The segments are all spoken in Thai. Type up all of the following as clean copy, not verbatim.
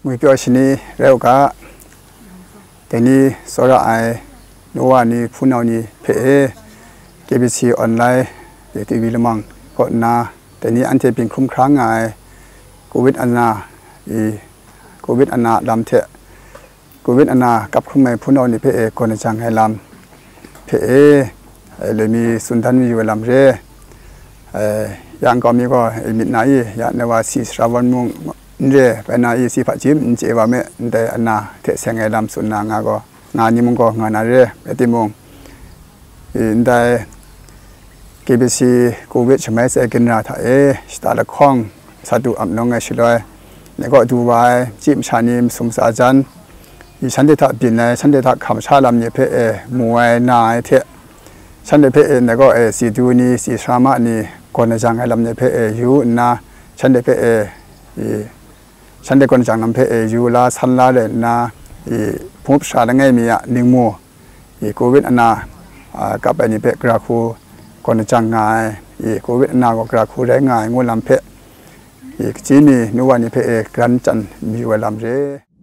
มือเปียวชนีเร็วกะแต่นี้สระไอโนวานี่พูนเอานี่เพเอเก็บซีออนไลน์เดี๋ยวทีวีละมังก็นาแต่นี้อันเทเป็นคุ้มครั้งไงโควิดอันนาโควิดอันนาลำเทโควิดอันนากับคุ้มไม่พูนเอานี่เพเอคนในจังให้ลำเพเอเลยมีสุนทรมีอยู่ลำเร่ยังก็มีก็มิดนายยานว่าสีสระวันมุงเร่ไปนายสีผัดจิ้มเจว่าเมื่อแต่อันนาเทเสียงให้ลำสุนนางก็งานนี้มึงก็งานอะไรไปที่มึงได้เก็บซีโควิดใช่ไหมเสกินราถ่ายสตาร์ละข้องสะดุอับน้องไงชิลอยแล้วก็ดูไว้จิมชานิมสมศาจันฉันได้ถักบินเลยฉันได้ถักคำชาลำเนี่ยเพอมวยนายเทฉันได้เพอแล้วก็สีดูนี่สีสามานี่คนในจังให้ลำเนี่ยเพออยู่นะฉันได้เพอฉันได้คนจังลำเพออยู่ลาสันลาเลยนะผู้ชายละไงมีนิงมัวโควิดอันนากับอันนี้เพกระคูคนจังไงโควิดอันนาก็กระคูได้ง่ายงูลำเพจีนี่นัวนี่เพกันจันมีเวลาเร่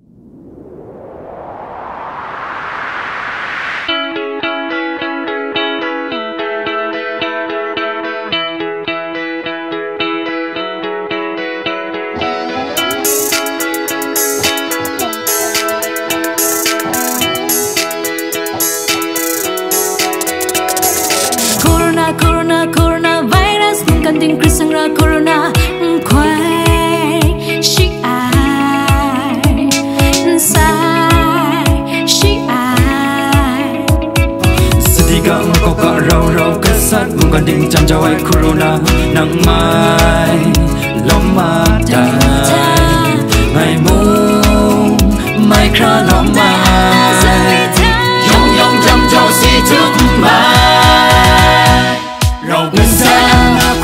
Ting krisang ra corona kwai shi ai sai shi ai Sediga engkau kak rau-rau kesat bukan ting jam jawai corona nang mai lomata mai mu mai kra lomai yong yong jam jaw si tu mai rau kesat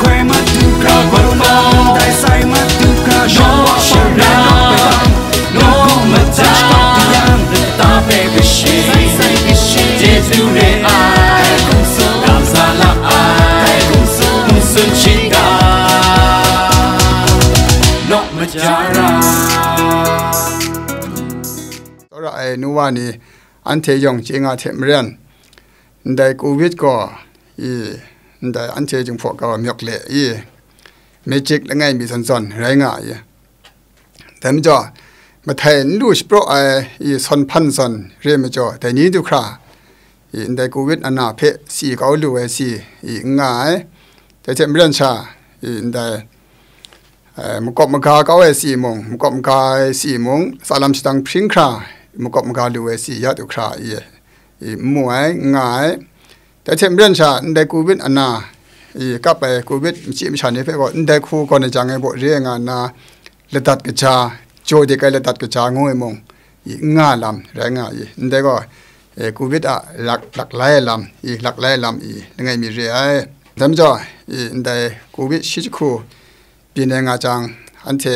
นัวนี่อันเทยองจิงอาเทมเรียนได้โควิดก็ได้อันเทจึงพวกก็มีอกเละเมจิกละไงมีสันๆไรง่ายแต่ไม่จ่อมาแทนดูสโปรสันพันสันเรียนไม่จ่อแต่นี้ดูคราได้โควิดอันนาเพสีเขาดูสีง่ายแต่เทมเรียนชาได้มุกมกาเขา4 โมงมุกมกา4 โมงสาลัมสตังพิงครามุกมกาดูสียาดูครามวยง่ายแต่เทมเรียนชาได้โควิดอันนาก็ไปโควิดจิมชานี่เพื่อก็ได้คู่คนในจังไงบ่เรียงงานนะเลตัดกระชาโจดีกันเลตัดกระชางวยมงง่าลำแรงง่ายได้ก็โควิดหลักหลายลำหลักหลายลำยังไงมีเรียทำจ่อได้โควิดชิจคู่ปีนึงอาจารย์อันเท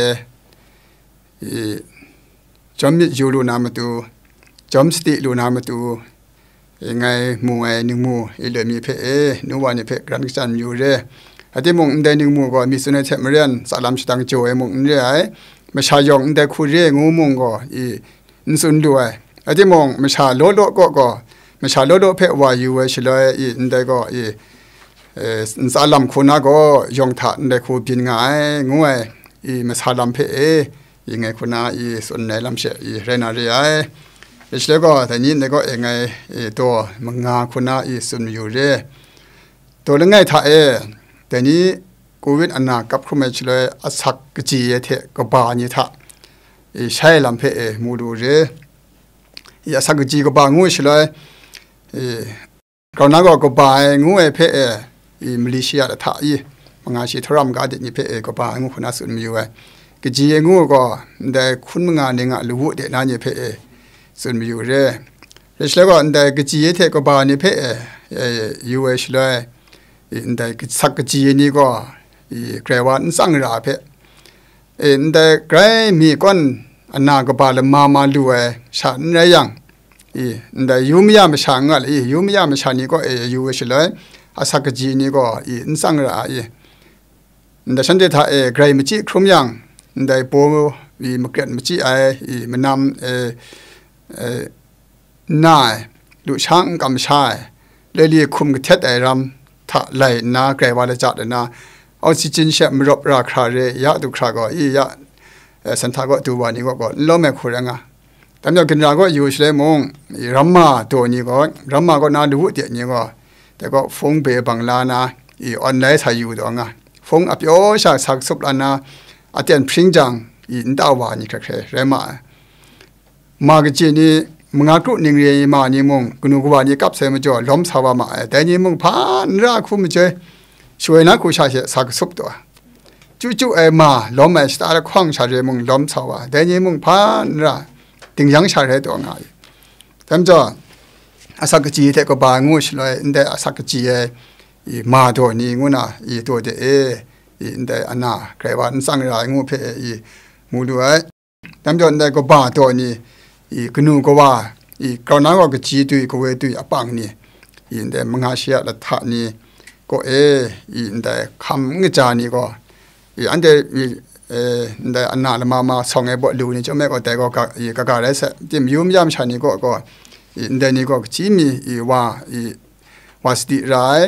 จอมยูรูนามาตูจอมสติรูนามาตูยังไงมูหนึ่งมูเหลือมีเพนัวนี่เพกรันจันอยู่เร่อาทิมงได้หนึ่งมูก็มีสุนัขเทมเรียนสาลัมสตังโจมงเร่ไม่ชายองได้คุเร่งูมงก็นสุนด้วยอาทิมงไม่ชาโลโลก็ไม่ชาโลโลเพวาอยู่เฉลยได้ก็สาลัมคุณาก็ยองถัดได้คูบินง่ายงูไม่ชาลัมเพยังไงคุณาสุนในลำเชเรนาเรียเฉลยก็แต่นี้ก็ยังไงตัวมังงาคุณาสุนอยู่เร่ตัวเรื่องไงท่าแต่นี้โควิดอันนากับคุณแม่เฉลยอาศักจีเทก็บานี่ท่าใช้ลำเพมูดูเร่อาศักจีก็บางูเฉลยก่อนนั้นก็บางูเพมาเลเซียท่ามังงาชีทรัมกาเดนี่เพก็บางูคุณาสุนมีอยู่กจีงูก็ได้คุณมังงาเนี่ยงะลูกเด็กนั่นเนี่ยเพส่วนมีอยู่เร่เฉลยก็ได้กจีเทก็บานี่เพอยู่เฉลยได้สักกจีนี่ก็เกรวันสังราเพได้ไกรมีก้อนอันนาก็บาลมาดูฉันไรยังได้ยูมียามฉันอะไรยูมียามฉันนี่ก็อยู่เฉลยอาสักกจีนี่ก็สังราได้ฉันได้ท่าไกรมิจิครุมยังได้โปมีมะเกิดมะจีไอมันนำน่ายดูช่างกำชายเลยเรียคุมกระเทศไอรำถ้าไหลนาไกลวาลจัดนะออกซิเจนเชื่อมรบราคาเรียะตุคราก็ยะสันทาก็ตัวนี้ก็ล้มแม่คุรังอ่ะแต่เมื่อกินราก็อยู่เฉยมงรัมมาตัวนี้ก็รัมมาก็น่าดูเดียนี้ก็แต่ก็ฟงเบบังลานะออนไลน์ทาอยู่ตัวงะฟงอภิโอชาสักสุบลานะอาเตียนพริ้งจังอินดาวานี่แค่เรมากจีนี่มึงอากุนิงเรียมานี่มงกุนุกวานี่กับเสมจ่อล้มสาวมาแต่นี่มงผ่านรักคุ้มเจช่วยนักกุชาเสสักสุบตัวจู่ๆมาล้มสตาร์คว้างชาเรมงล้มสาวแต่นี่มงผ่านรักถึงยังชาเรตัวง่ายแต่จ่ออาศักจีเทก็บางูชเลยอินเดอาศักจีมาตัวนี้งูน่ะตัวเดอินเดอันน่ะใครว่าสังรายงูเพมูดูไอ้แต่จ่ออินเดก็บาตัวนี้กนูก็ว่ากรณาก็จีตุยก็เวตุยอปังนี่อินเดมงาเชียละทะนี่ก็อินเดคำงจานี่ก็อันเดอินเดอันน่ะละมาส่งไอ้บ่ลูนี่เจ้าแม่ก็แต่ก็กะได้ซะติมยุมยามชานี่ก็อินเดนี่ก็จีมีว่าสติราย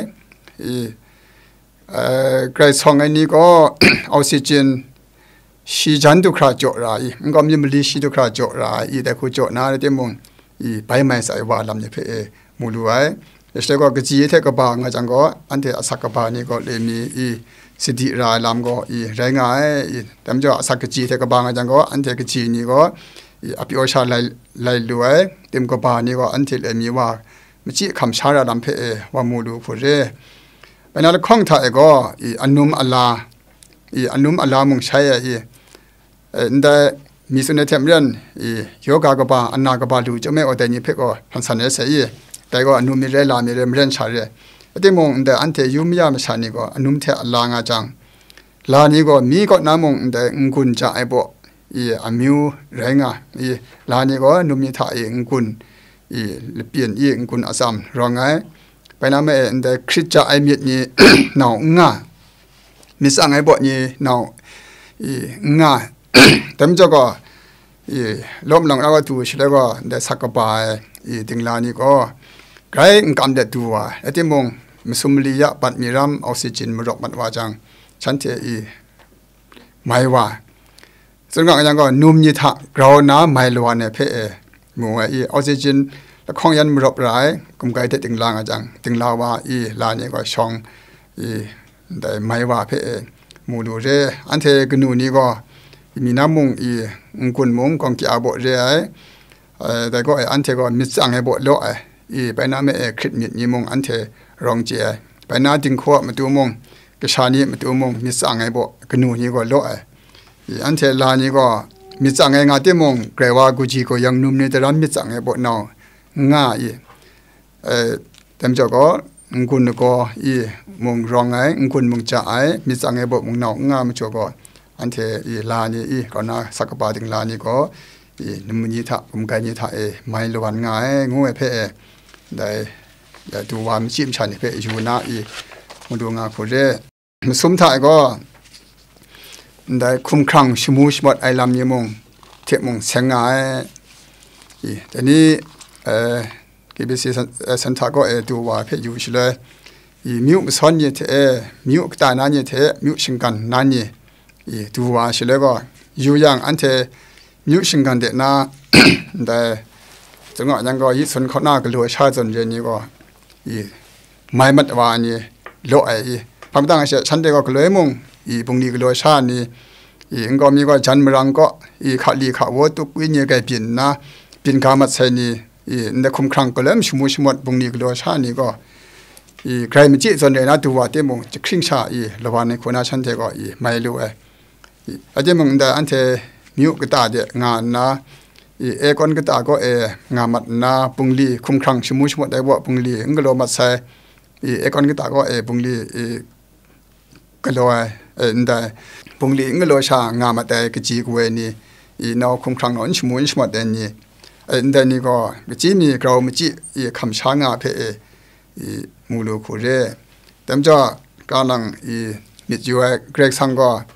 ไกรส่งไอ้นี่ก็ออกซิเจนชีจันตุคราจรายมันก็มีมลีชีตุคราจรายแต่คุจนาเตมงไปไม่ใส่ว่าลำเนี่ยเพมูลูไอเสก็กจีเทก็บางจังก็อันเทอสักบานี่ก็เลยมีสิทธิรายลำก็แรงง่ายแต่มันจะสักจีเทก็บางจังก็อันเทกจีนี่ก็อภิโอชาไลลวยเต็มก็บานี่ก็อันเทเลยมีว่ามันจีคำชาระลำเพว่ามูลูผู้เร่ไปนั่นข้องถ่ายก็อันนุมอัลลาอันนุมอัลลามงใช้อินเดมีสุนทรเรียนโยกากบาอันนากบาลูจะไม่อดแต่นี่เพ่ก็พันสันเสยแต่ก็อนุมีเรลามีเรียนชาเรแต่มองอินเดอันเทยุมยามชานี่ก็อนุมเทอัลลางาจังลานี่ก็มีก็น้ำมงอินเดงกุนจะไอบ่อามิวแรงอ่ะลานี่ก็อนุมีท่าองกุนเปลี่ยนองกุนอาซัมรองไงไปน้ำไม่อินเดคริสจะไอมีนี่หนาวง่ามิสังไอบ่นี่หนาวง่าแต่มันจะก็ล้มหลังแล้วก็ดูเสร็จแล้วก็ได้สักบายถึงลานี่ก็ใครกำเด็ดตัวไอ้ที่มงมิสุมลียะปัดมีรัมออกซิเจนมรดมันว่าจังฉันเทไม่ว่าส่วนก็ยังก็นุ่มยี่ทะเราน้ำไม่ล้วนเนี่ยเพ่มัวออกซิเจนแล้วของยันมรดร้ายกุมไก่เทถึงลางจังถึงลาว่าลานี่ก็ช่องได้ไม่ว่าเพ่มูดูเรอันเทกนูนี่ก็มีน้ำมุงกุนมุงกองกีอาบเรแต่ก็อันเทก็มิสังให้บโลไปน้ำคริสมิดนี่มุงอันเทรองเจไปน้าจึงขวบมาตัวมุงกชานีมาตัวมุงมิสังให้บกนูนี่ก็โลอันเทลานี่ก็มิสังให้งาเตมุงเกรว่ากุจีก็ยังนุ่มนี่แต่ร้านมิสังให้บนาวง่าเต็มจอก็กุนก็มุงรองไงกุนมุงจ่ายมิสังให้บมุงนาวง่ามาจอก็อันเทลานี่ก็น่าสักบาถึงลานี่ก็นุ่มยี่ทะกุมไก่ยี่ทะไม่ลวนง่ายงูเพ่ได้ดูวามชิมชันเพ่อยู่น่ามาดูงาคุเร่มาสมถ่ายก็ได้คุ้มครั่งชมูชบดไอลำยี่มงเทมงเสียงง่ายแต่นี้กิบิซีสันทาก็ดูว่าเพ่อยู่เฉยมิวสอนยี่เทมิวกตานายี่เทมิวชิงกันนานี่ดูว่าเฉยก็อยู่อย่างอันเทมิวชิงกันเดน่าได้จังหวะยังก็ยิ่งสนเขาหน้าก็รวยชาจนเย็นนี้ก็ไม่มัดว่านี่โลพังตั้งเสียฉันเด็กก็เลยมุ่งปุ่งนี้ก็รวยชานี่ก็มีก็ฉันมรังก็ขาลีขาวัวตุกวิญญาณไก่ปิ่นนะปิ่นขามัดใส่นี่ในคุมครังก็เริ่มชมุชมดปุ่งนี้ก็รวยชานี่ก็ใครมันจีจนเลยนะตัวเต็มมุ่งจะครึ่งชาระหว่างในคนนั้นฉันเด็กก็ไม่รู้อาจจะมึงได้อันเทมิวก็ตาเดงานนะกอนก็ตาก็งามัดนาปุงลีคุมครังชมุชมดได้บ่ปุงลีก็โลมัดใส่กอนก็ตาก็ปุงลีก็โลได้ปุงลีก็โลชางามัดได้กจีกเวนี่นอคุมครังนอนชมุชมดได้นี่ได้นี่ก็กจีมีเรามจีคำช้างาเพมูลูคูเร่แต่จะกำลังมิดอยู่เกรกสังก็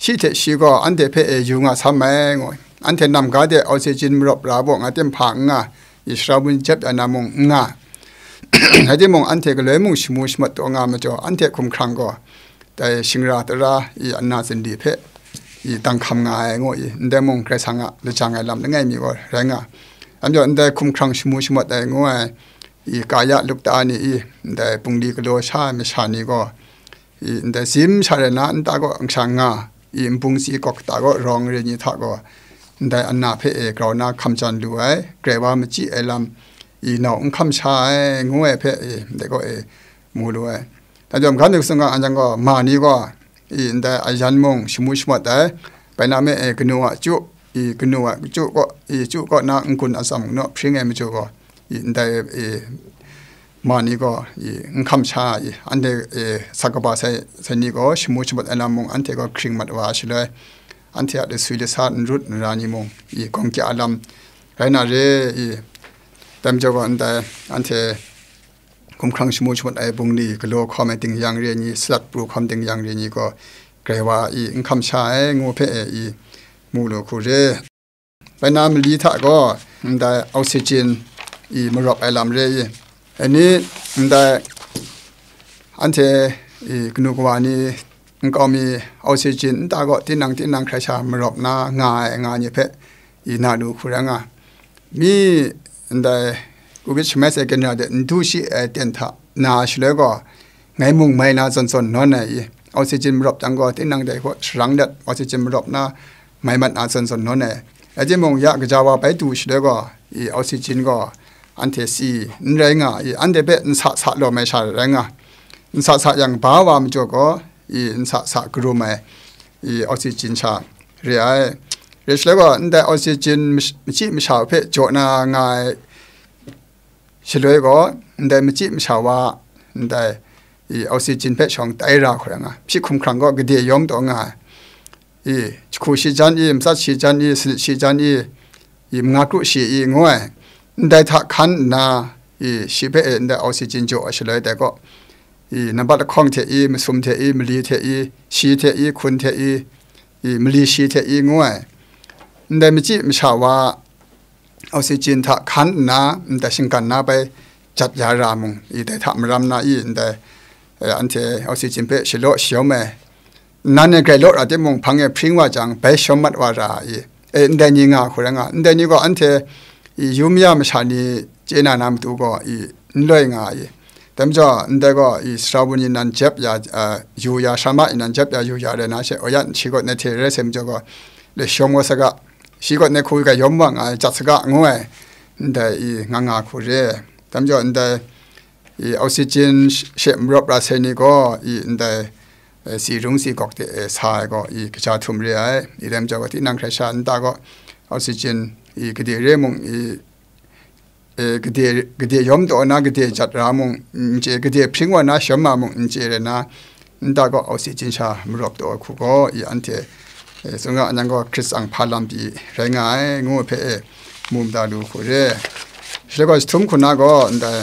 ชีเทชีก็อันเดเพเอยุงาสมัยงอันเทนำกาเดออกซิเจนรบราบงอาเต็มผังงาอิสราบุญเจ็บอนามงงาให้ที่มงอันเทก็เลยมุงชิมุชมัดตัวงามาจ่ออันเทคุมครังก็แต่ชิงราตระอีอันนาสินดีเพอีตั้งคำงายงอีเดมงใครสังะหรือจังไงลำนั่งไงมีก็แรงอ่ะอันจ่ออันเดคุมครังชิมุชมัดแต่งวยอีกายะลุกตานี่อีเดปุงดีกโลชาไม่ชานี่ก็อีเดซิมชาเรนะอันตาก็อังชังงาอีปุงสีกอกตาก็รองเรียนี่ทักก็ได้อันนาเพกเรานาคำจันดูไอ้เกรว่ามจีไอลำอีน้องคำชายงวยเพได้ก็มูด้วยแต่จอมขันนึกสังกัดอันจังก็มานี่ก็อีได้อายันมงชิมุชมัดได้ไปนาเมกนัวจุอีกนัวจุก็อีจุก็นาอังกุนอาสัมเนาะเพียงไงไม่จุก็อีได้มานี่ก็อีคำชายอันเดสักบาใส่นี่ก็ชิมุชมัดอันนามงอันเทก็คริงมัดว่าชิเลยอันที่อาจจะสุดยอดรุดรานิมงอีกองเกี่ยลำไรน่าเรอีเต็มจอกันแต่อันที่คุ้มครองชิมุชมัดไอ้บุงดีก็โลคอมเมนติ้งอย่างเรียนี่สลัดปลูกคอมติ้งอย่างเรียนี่ก็เกรว่าอีคำชางูเพออีมูลคูเรไปน้ำลีท่าก็ได้ออกซิเจนอีมารบไอ้ลำเรยอันนี้ได้อันที่อีกนุกวานี่ก็มีออกซิเจนตาก็ที่นั่งใครชามารบหน้างานเนี่ยเพะอีน่าดูคุรงมีได้กูวิชแมสเกันเนี่ยเดินดูสิเต็นท่านาชเลยก็ไงมุงไม่น่าสนนอนไหนออกซิเจนมารบจังก็ที่นั่งได้ก็รังเด็ดออกซิเจนมารบหน้าไม่มันน่าสนนอนไหนไอ้ที่มงอยากจะว่าไปดูสิเลยก็อีออกซิเจนก็อันเทสีนแรงอีอันเดเปนสะลมไม่ใช่แรงสะอย่างบ้าวามจ่อก็อีสะกรูไม่อีออกซิเจนชาเรียชแล้วก็ได้ออกซิเจนไม่ชาเพจจ่อนาง่ายเฉลยก็ได้ไม่ชาว่าได้อีออกซิเจนเพจช่องไตราคนละพี่คุ้มครังก็กระเดียยมตัวง่ายอีคูชิจันอีมสัตชิจันอีสิชิจันอีมงากุชีอีงวยได้ทักขันนาอีชีเพได้ออกซิเจนจ่อเฉลยแต่ก็อีนับบัตรคองเทอีมสุมเทอีมลีเทอีชีเทอีคุณเทอีมลีชีเทอีงวยได้ไม่จีไม่ชาว่าออกซิเจนทักขันนาแต่ชิงกันนาไปจัดยารามุงอีแต่ทำรำนาอีแต่อันเทออกซิเจนเพเฉลยเฉียวแม่นั่นเนี่ยไกลโลดอาจจะมองพังเงพริ้งว่าจังไปชมมัดว่าราอีได้ยิงาคนละได้ยิงก็อันเทยูมียามชานีเจนานามตัวก็เลยงาแต่เมื่อได้ก็สระบุญนันเจ็บยาอยู่ยาสามารถนันเจ็บยาอยู่ยาเลยนะเช่อยันชีก็ในเทเรเซมจ่อก็เลยชงว่าสักชีก็ในคุยกับยมว่างจัดสักงวยได้งาคุเร่แต่เมื่อได้ออกซิเจนเชื่อมรบราเซนีก็ได้สีรุ้งสีกอกเตะสายก็กระจายทุ่มเรียเต็มจ่อก็ที่นั่งใครชาตาก็ออกซิเจนกระเดียเรมงกระเดียยมตัวน่ากระเดียจัดรามงเจกระเดียพิงว่าน่าชมมามงเจเลยนะตาก็ออกซิเจนชามรบตัวคู่ก็อันเทสงฆ์อันนั้นก็คริสต์อังพาลัมปีแรงงานงูเพมุมดาดูคู่เร่แล้วก็ทุ่มคุณน้าก็ได้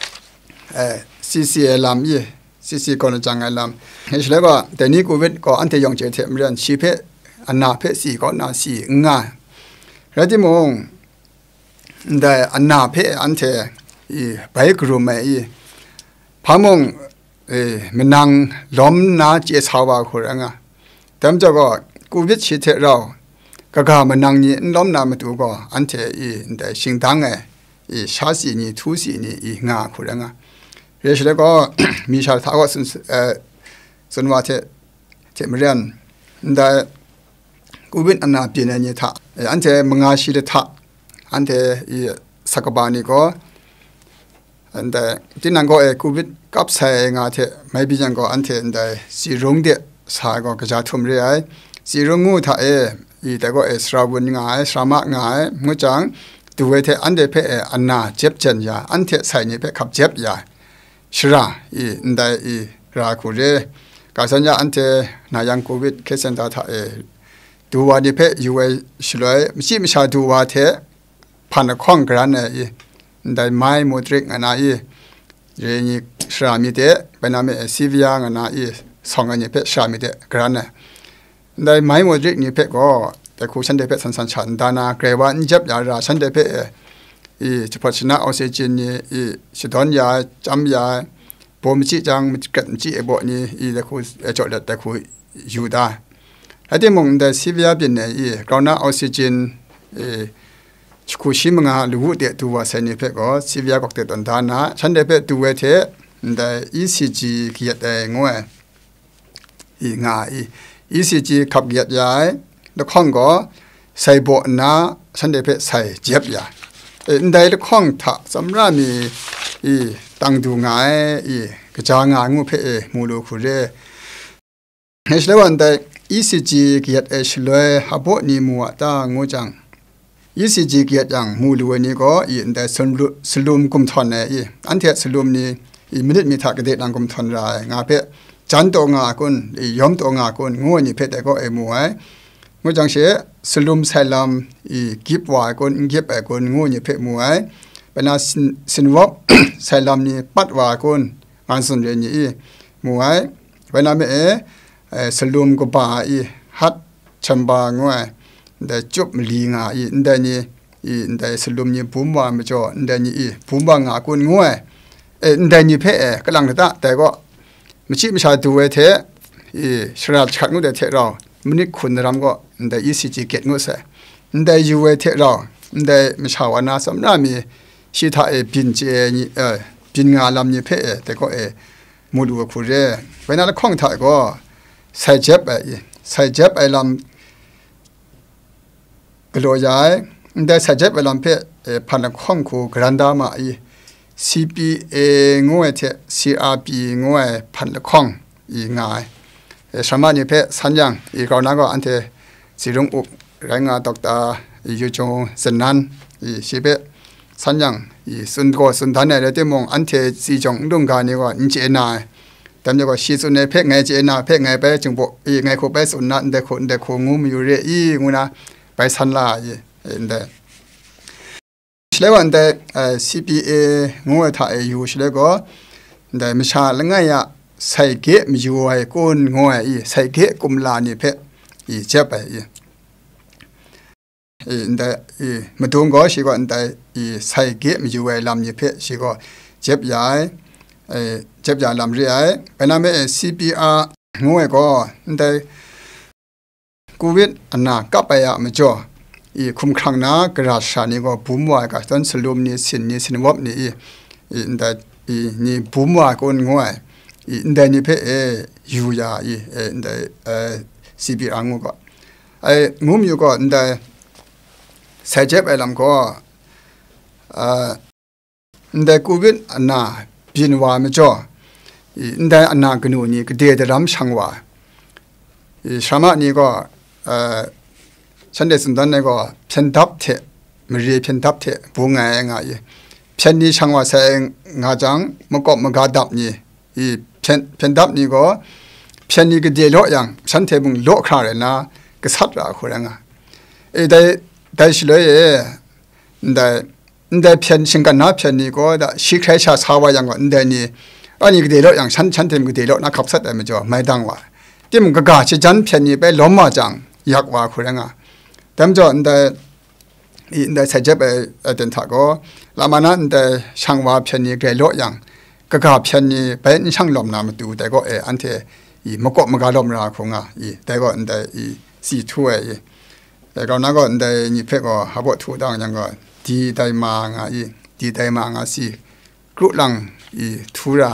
CC ลำยี่CC ก่อนจังไงลำแล้วก็แต่นี้กูเวทก็อันเทยองเจเทมเรียนชีเพอันนาเพสีก็นาสีง่ายแล้วที่มองได้อันนาเพอันเทไปกลุ่มไม่พามงมันนั่งล้มนาเจสาวาคนละแต่เมื่อก็กูวิชิตเราก็มันนั่งนี่ล้มนามาตัวก็อันเทได้สิ่งต่างชาสีนี่ทุสีนี่งาคนละเรื่องแล้วก็มีชาวท้าวส่วนว่าเทมเรียนได้กูวินอันนาปีนี้นี่ท่าอันเทมงาชีเลท่าอันเทสักบานี่ก็อันเทที่นั่งก็กูวินกับใส่งาเทไม่บิจังก็อันเทอันเทสีรุ้งเดสายก็กระจายทุ่มเรียสีรุ้งงูท่าแต่ก็สระบุญงาสระมะงาเมื่อจังตัวเทอันเทเพอันนาเจ็บเจนยาอันเทใส่นี่เพขับเจ็บยาชราอันเดราคูเรกาสัญญาอันเทนายังโควิดเคสันตาท่าดูว่าดิเพอยู่ไว้ช่วยไม่ใช่ดูว่าเทพันข้องกระนั้นได้ไม้โมตริกอันนั้นเรื่องนี้สามีเตะไปนำซีวิยังอันนั้นสองอันนี้เพชามีเตะกระนั้นได้ไม้หมดริกนี่เพก็แต่ครูฉันได้เพสันฉันดานาเกรวันจับยาราฉันได้เพอีเฉพาะชนะออกซิเจนนี่อีสะท้อนยาจำยาปมจิจังมันกัดจิไอบ่นี่อีแต่ครูจอดแต่ครูอยู่ได้ไอ้ที่มองแต่ซีวีอาเป็นเนี่ยอีกราวน่าออกซิเจนครูชิมงาลูกเด็กตัวเซนิเพก็ซีวีอาก็เด็ดตันทานะฉันได้เพตัวเทแต่ ECG เกียรติงวยอีงาECG ขับเกียรติยายแล้วข้องก็ใส่บ่นะฉันได้เพใส่เจ็บยาได้แล้วข้องถ้าสำหรับมีตั้งดูง่ายกระจางงูเพมูลูคุเรเฮชเลวันได้ ECG เกียรติเลยฮับนี่มัวตางูจัง ECG เกียรติจังมูลูนี่ก็ได้สลุมกุมทอนเนี่ยอันเทสลุมนี่มินิมีทักเด็ดดังกุมทอนรายงาเพจันโตงากุนยอมโตงากุนงูนี่เพแต่ก็มัวงูจังเชสลุมไซลัมกิบวายกุนกิบกุนงูนี่เพมัวเป็นอาสินวบไซลัมนี่ปัดวากุนงานสุนเรนี่มัวเป็นอาเมสลุมกุบาฮัดชัมบางวยได้จุบลีงาได้นี่ได้สลุมนี่ปุ่มวาไม่จ่อได้นี่ปุ่มวางากุนงวยได้นี่เพกำลังตะแต่ก็ไม่ใช่ไม่ใช่ตัวเทชราชักงูเดเทเรามันนี่คุณรำก็ได้ ECG เก็ตงูเสได้ยูเทเราได้ไม่ใช่วันน่าสำนักมีชีทาบินเจนี่บินงาลำนี่เพแต่ก็มูดูคุเรเวลาข้องถ่ายก็ใส่เจ็บใส่เจ็บลำกลัวยายได้ใส่เจ็บลำเพพันข้องคูกรันดามาCPA งวยเท CRP งวยพันละข้องง่ายสมัยนี้เพสัญญาก่อนนั้นก็อันเทสิรงอุรายงานดรยูจงสันนันสิเปสัญญาสุนโกสุนทานเนี่ยเดี๋ยวมองอันเทสิจงดุงการนี่ก็อินเจนาแต่เนี่ยก็ชีสุนในเพไงเจนาเพไงไปจึงบอกไงเขาไปสุนนันเด็กงูมีอยู่เรื่อยงูนะไปสันลาเด็แล้ววันแต่CPA งูถ่ายอยู่เฉลยก็แต่ไม่ใช่ละไงอะใส่เกะมีอยู่ไอ้ก้นงูใส่เกะกุมลานี่เพเจ็บไปแต่มาดูก็สิก็แต่ใส่เกะมีอยู่ไอ้ลำนี่เพสิก็เจ็บใหญ่เจ็บใหญ่ลำเรียเป็นอะไรCPR งูก็แต่โควิดอันน่ะก็ไปอะไม่จ่อคุ้มครองนะกระชานี่ก็ปุ่มว่ากับต้นสลุมนี่สินวับนี่แต่นี่ปุ่มว่าคนง่วยแต่นี่เพอยู่ยาแต่CPR งูก็งูมีก็แต่ใส่เจ็บลำก็แต่โควิดอันน่ะบินว่าไม่จ่อแต่อันน่ะกันนี่ก็เดือดร้อนช่างว่าสมัยนี้ก็ฉันได้สุนทรเนี่ยก็เพียนทับเทไม่เรียเพียนทับเทบุงไงเพียนนี้ช่างว่าใส่งาจังมันก็มันกาดับนี่เพียนทับนี่ก็เพียนนี้ก็เดียร์โลอย่างฉันเทบุงโลคราเลยนะก็สัตว์ละคนละได้สิเลยได้เพียนชิงกันนะเพียนนี้ก็ได้ชิคให้ชาสาวอย่างว่าได้นี่อันนี้ก็เดียร์โลอย่างฉันเทมุงเดียร์โลนะขับสัตว์แต่ไม่จ่อไม่ดังว่าที่มึงก็กาชิจันเพียนนี้ไปล้มมาจังอยากว่าคนละแต่เมื่อได้ใช้เจ็บเดินทางก็ละมันนั้นได้ช่างว่าเพียงนี้เกลียดอย่างก็กับเพียงนี้เป็นช่างลมน้ำดูแต่ก็อันเทมกมกลมราคงแต่ก็ได้สีถ้วยแต่ก็นั่นก็ได้นี่เพื่อก็หาบทถูกต้องอย่างก็ดีได้มาดีได้มาสิกรุลังทุระ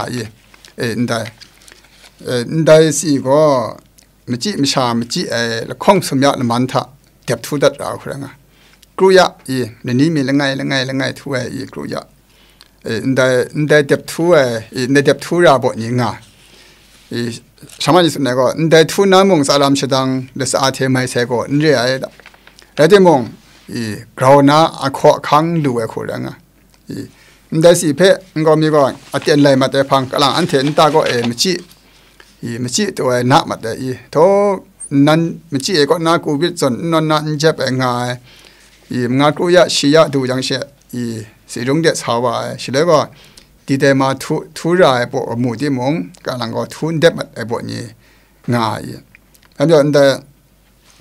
ได้สิก็ไม่จีไม่ชาไม่จีแล้วข้องสมยาละมันทะเก็บทุดัดเราคนละกรุยะในนี้มีละไงทั่วกรุยะได้เก็บทั่วได้เก็บทั่วราบนี้ง่ะสมัยนี้สุดเนี่ยก็ได้ทั่วน้ำมงสารามเชดังเลสอาเทไม่เสกก็เรื่อยแล้วที่มงกราวน่าอโคขังดูคนละได้สิเพก็มีก็อาเตียนไหลมาแต่พังกำลังอันเทนตาก็ไม่จีตัวนักมาแต่ท้นั้นไม่จีก็นักกูวิจารณ์นั่นเจ็บง่ายงานกูอยากชี้ดูอย่างเช่นสิรงเด็ดสาวสิเลยก็ดีแต่มาทุรายปกหมู่ที่มงกำลังก็ทุนเด็ดมาไอ้พวกนี้ง่ายแล้วเดี๋ยวแต่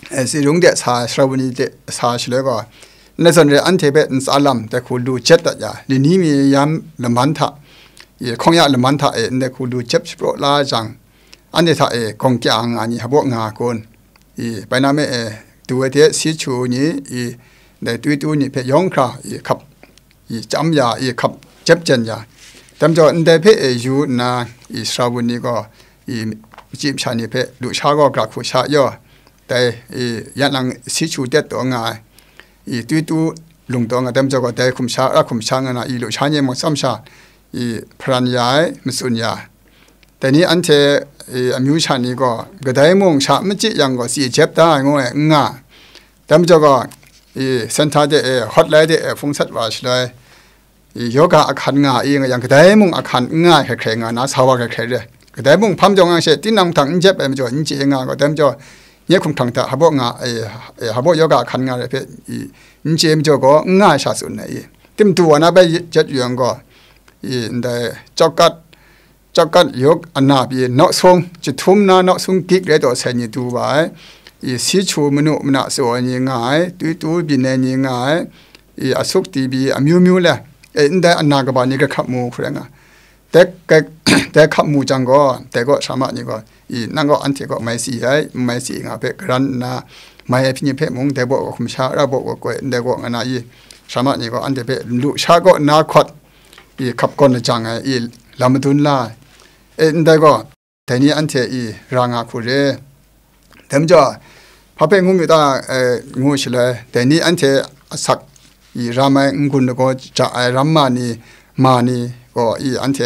สิรุงเดชาสระบุรีเดชาชเลยก็ในส่วนเรื่องอันเทเบนสาลัมแต่คุณดูเจ็ดอะลีนี้มียามละมันทะคงยาละมันทะในคุณดูเจ็บสโปรลาจังอันเดทะคงจะงานนี้ฮับงาคนไปน้ำตัวเทสิชูนี้ในตัวนี้เพยองคราขับจำยาขับเจ็บเจนยาแต่จอในเพอยู่นาสระบุรีก็จีบชานี่เพดูชาก็กระคุชาย่อแต่ยันนังสิชูเด็ดตัวงาตัวลุงตัวงาเต็มจอก็แต่คุมชาคุมชางนะลุชาเนี่ยมันซ้ำชาพรานยาไม่สุญญาแต่นี้อันเทอมิวชานี่ก็กระไดมงชาไม่จียังก็สีเจ็บได้งงงาเต็มจอก็เส้นทางเดฮอตไลน์เดฟงสัตว์ว่าเลยโยกอาคารงาอย่างกระไดมงอาคารง่ายแค่งานะสาวแค่เลยกระไดมงพัมจงอังเสที่นำทางเจ็บไม่จออินจีงาก็เต็มจอเนี่ยคงทางแต่ฮับงาฮับโยกอาคารงาเลยเพื่ออินจีมจอก็ง่ายชาสุดเลยเต็มตัวนะไปจัดอย่างก็ได้จักกัดยกอันนาบีนอส่งจะทุ่มนานอส่งกิกเลยตัวเซนิตัวไว้สิชูมนุมนาสวยยังไงตัวบินยังไงอสุกตีบีมิวเลยได้อันนากบานี่ก็ขับมูเพื่อนแต่ขับมูจังก็แต่ก็สามารถนี่ก็นั่งก็อันที่ก็ไม่สีงาเพ่กรันนะไม่พิจิตรเพ่มงแต่บอกว่าคุมชาเราบอกว่าก็แต่ก็อันนั้นสามารถนี่ก็อันที่เพ่ลุชาก็นาขดขับก้นจังลำดุนล่าได้ก็แต่นี้อันเทรางาคุเรเต็มจ่อพอเป็นงูมีตางูเฉลยแต่นี้อันเทสักรามัยงูนก็จะรามานี่ก็อันเท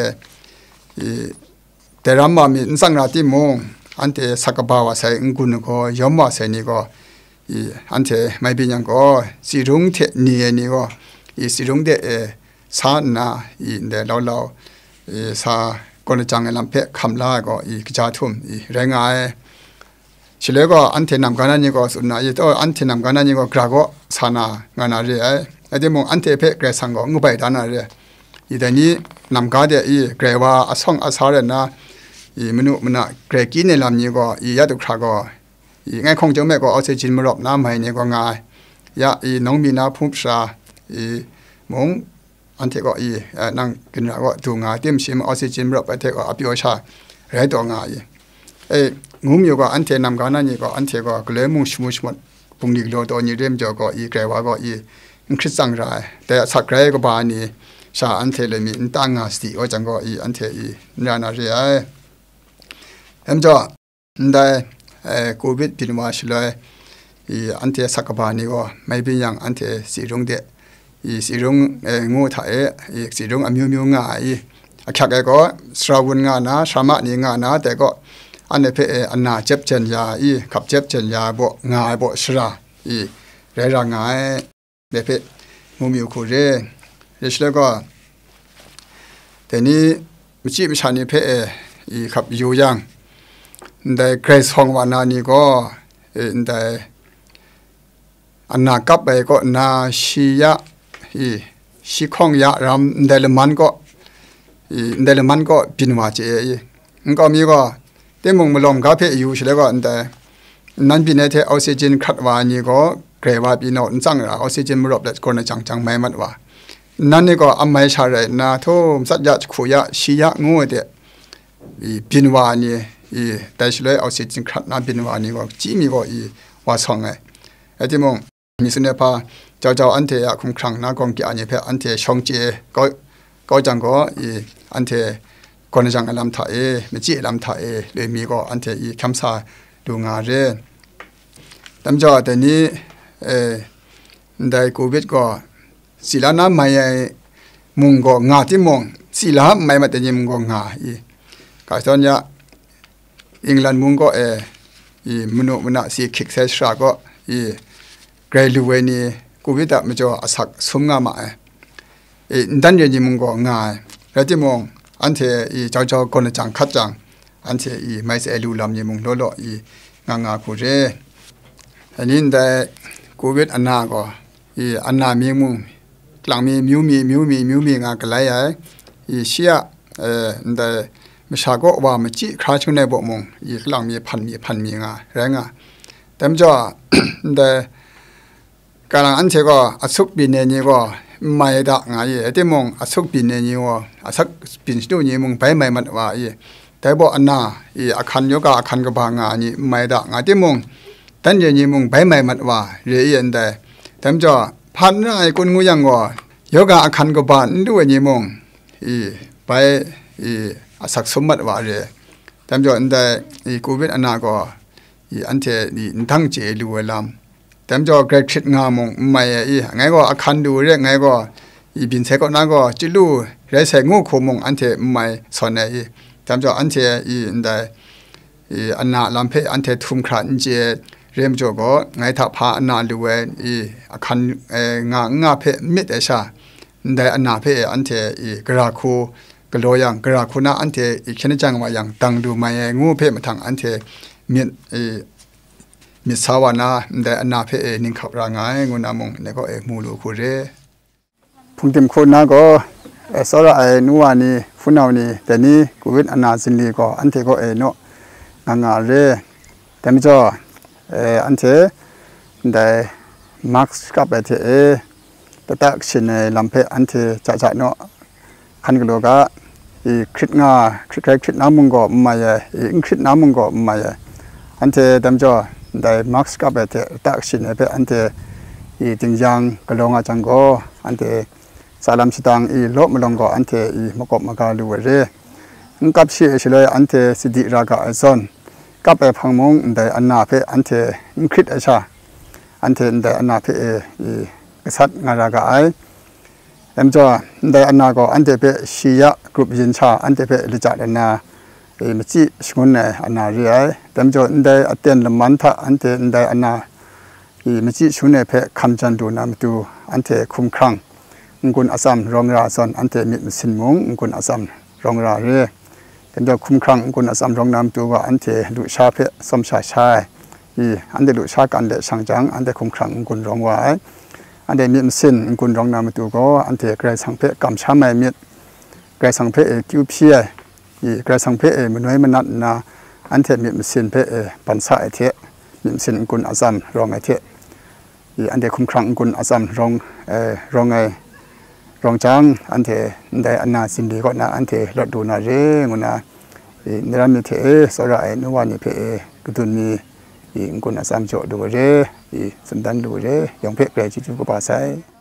แต่รามามีสังราติมงอันเทสักบ่าวใส่งูนก็ยอมว่าใส่นี่ก็อันเทไม่เป็นยังก็สิรุงเทนี่ก็สิรุงเดสานาเดเราสาก่อนจังลำเพะคำลาก็กระจาทุ่มแรงงานเฉลยก็อันเทนำกันนี่ก็สุดนะตัวอันเทนำกันนี่ก็กระก็สานางานอะไรไอ้เดี๋ยวมองอันเทเพะเกรสังก็งูไปด้านอะไรเดี๋ยวนี้นำกันเดี๋ยวเกรว่าอส่งอาสาเรนะมนุษย์มันเกรกินในลำนี้ก็ยัดตุกขาก็ง่ายคงจะไม่ก็เอาเสจินมารบน้ำให้นี่ก็ง่ายยะน้องมีน้าพุ่มชามงอันเทก็นั่งกินแล้วก็ดูงาเต็มชิมออกซิเจนรับไปเทก็อภิวชาไรตัวงางูมีก็อันเทนำกันนั่นนี่ก็อันเทก็เกลือมุงชมุชมดปุ่งดิกโลตัวนี้เริ่มจะก็แกว่าก็คริสตังไรแต่สักไรก็บานี่ชาอันเทเลยมีตั้งงาสติว่าจังก็อันเทนานาเรียเห็นจ่อได้โควิดเป็นว่าเลยอันเทสักบานี่ก็ไม่เป็นอย่างอันเทสีรงเดสิรุงงูไทยสิรุงมิวง่ายขักก็สระบุญงานะสามะนี่งานะแต่ก็อันนี้เพอันน่าเจ็บเจนยาขับเจ็บเจนยาบ่ง่ายบ่สระเรื่องง่ายเด็กเพงูมิวคูเร่เรื่องแล้วก็แต่นี้มิจิมิชานี่เพขับอยู่ยังได้เกรซฮองวานานี่ก็ได้อันน่ากับไปก็นาชียะชิคองยารำเดลมันก็ปินว่าเจก็มีก็เต็มงมาลงกับเพอยู่เฉลยก็แต่นั้นปินเทออกซิเจนขัดว่านี่ก็เกรว่าปินอนจังออกซิเจนมารบเด็ดคนจังไม่มัดว่านั่นนี่ก็อำไม่ชาเลยนาโทสัจจะขุยะชียะงูเดปินว่านี่แต่เฉลยออกซิเจนขัดนั้นปินว่านี่ก็จีมีก็ว่าสองไงไอ้ที่มงมีสุนัขพาเจ้าอันเทอะคงครั้งนักกองกีอันนี้เพออันเทชงเจก็จังก็อันเทคนจังลำถ่ายไม่จีลำถ่ายเลยมีก็อันเทคำสาดูงานเร่ตั้มจ่อแต่นี้ได้โควิดก็ศิลาน้ำไม่มุงก็งาที่มงศิลาไม่มาแต่ยิมก็งาก็ตอนนี้อังกฤษมุงก็มนุษย์มันสีคิกเซสราก็เกรลูเวนี่กูวิดาไม่จ่อสักสมงามาดันเรียนมุงก็ง่ายแล้วที่มองอันเทเจ้าคนจังคัดจังอันเทไม่ใช่ลูลำยิมุงโลโลงาคูเรอันนี้ได้กูวิดอันนาก็อันนามีมุงหลังมีมิวมีงากระไลเชียได้ไม่ชาก็ว่าไม่จีคราชในบ่มงหลังมีพันมีงาแรงแต่มจ่อแต่กำลังอันเชก็อสุกบินเนี่ยก็ไม่ได้ไงที่มองอสุกบินเนี่ยว่าอสุกบินดูเนี่ยมองไปไม่มันว่าแต่บอกอันน่ะอาคันโยกอาคันกับบางงานนี่ไม่ได้ไงที่มองตั้งใจเนี่ยมองไปไม่มันว่าเรียนแต่แต่มจ่อพันอะไรคนงูยังว่าโยกอาคันกับบางด้วยเนี่ยมองไปสักสมบัติว่าเรแต่จ่ออันใดโควิดอันน่ะก็อันเททั้งเจลูลำแต่จ่อเกรคิดงามงไม่ไงก็อาคันดูเรื่องไงก็บินเสก็น่าก็จิลูเรใส่งูขมงอันเทไม่สอนไแต่จ่ออันเทอันใดอันน่ะลำเพอันเททุ่มครันเจเรียมจ่อก็ไงถ้าพาอันน่ะดูอาคันงาเพมิดเอชาได้อันน่ะเพอันเทกระคูกลัวอย่างกระคุณาอันเทอีกชนิดจังว่าอย่างตังดูมางูเพ่มาทางอันเทมีสาวนาได้อันนาเพ่นิ่งขับร่างไงงูนามงเนี่ยก็มูลูคูเรพุ่งเต็มคนนะก็สระนัวนี่ฟุ้นเอานี่แต่นี้กูวิทอันนาสินลีก็อันเทก็เนาะงาเรแต่ไม่จ่ออันเทได้มาร์คกับเทแต่ตักชินลำเพ่อันเทจะเนาะขันกลัวก็คิดง่าคิดน้ำมึงก็ไม่คิดน้ำมึงก็ไม่อันเทดำจ่อได้มาร์คกับเทตักชินเพ่อันเทจริงจังกลัวง่าจังก็อันเทสารมสิตังลบมาลงก็อันเทมกบมากาลูเรกับเชื่อเฉลยอันเทสิทธิราคะซอนกับพังมงได้อันนาเพ่อันเทคิดเอชาอันเทได้อันนาเพ่กษัตริย์งาราคะแต่จ่อได้อันนาก็อันเทเปชียกรุ๊ปยินชาอันเทเปลิจัดอันนามจิสกุลเนี่ยอันนาเรียแต่จ่อได้อัตเตนลมันทะอันเทได้อันนามจิสกุลเนี่ยเปคำจันดูนามตูอันเทคุ้มครั่งกุนอาซัมรองราซอนอันเทมิดสินมงกุนอาซัมรองราเรแต่จ่อคุ้มครั่งกุนอาซัมรองนามตูว่าอันเทลุชาเปสมชาชายอันเทลุชากันเดช่างจังอันเทคุ้มครั่งกุนรองไว้อันเดมีสินกุนรองนามตูก็อันเทเกรสังเพกำช้ำไม่มีเกรสังเพคิวเพียเกรสังเพมันน้อยมันนัดนะอันเทมีสินเพปันสายเทมีสินกุนอาซัมรองไอเทอันเทคุ้มครั่งกุนอาซัมรองไอรองจังอันเทได้อันนาสินดีก็นะอันเทรถดูนาเรงุนะเนรามิเทสระนวานิเพกุตุนีกุนอาซัมโจดูเรสันดันดูเรยองเพเกรจิจุกบาไซ